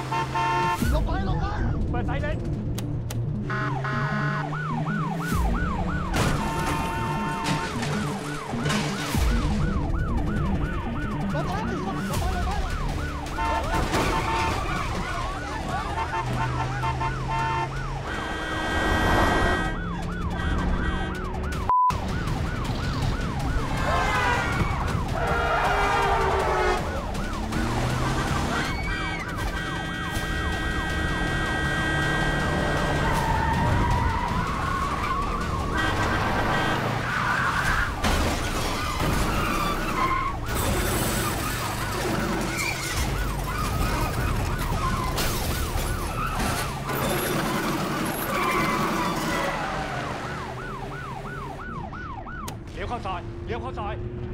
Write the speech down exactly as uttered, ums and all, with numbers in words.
ลงไปลงไปเปิดไซเรนลงไปลงไปลงไปเลี้ยวเข้าซอยเลี้ยวเข้าซอย